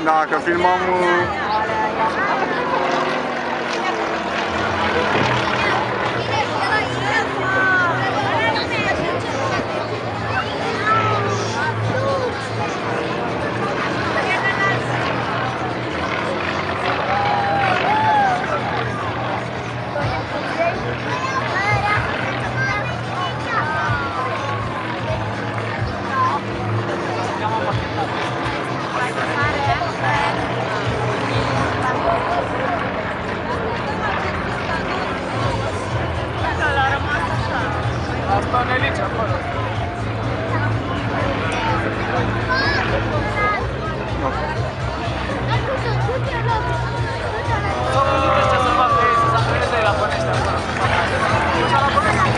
Da, că filmăm... Asta ne lice acolo. Ce să facă ei, să se antreneze la bănește acolo. Ducea la bănește.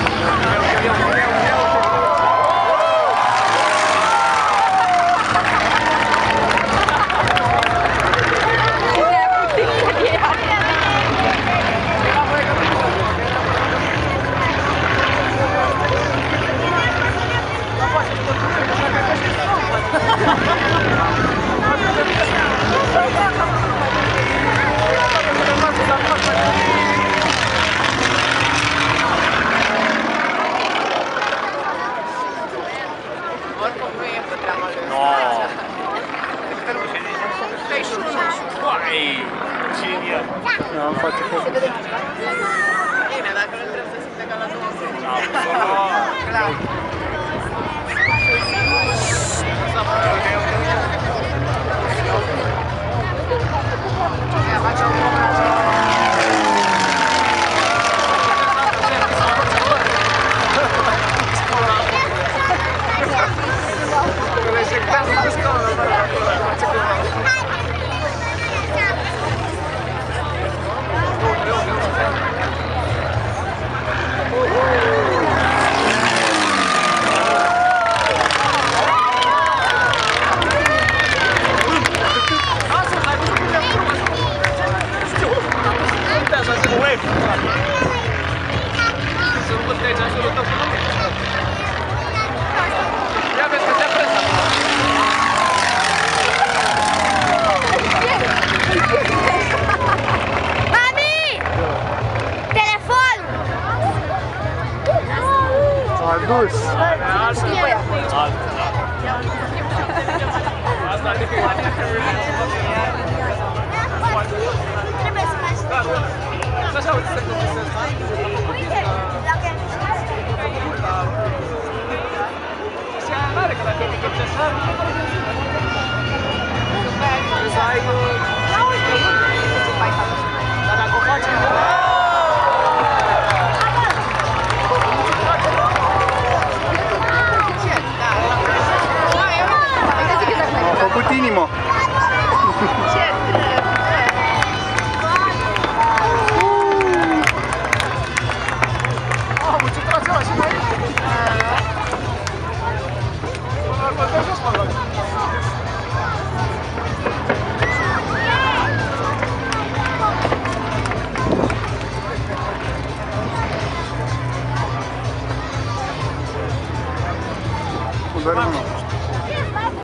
Oricum nu e pe treaba lui. Genial. Da, îmi face foc. Bine, dacă nu trebuie să simte ca la 20. Clar. Ia vezi că se apresa. Mami! Telefonul! S-a dus! Asta de Trebuie să mai spun. Așa, uite, să Uite, dacă...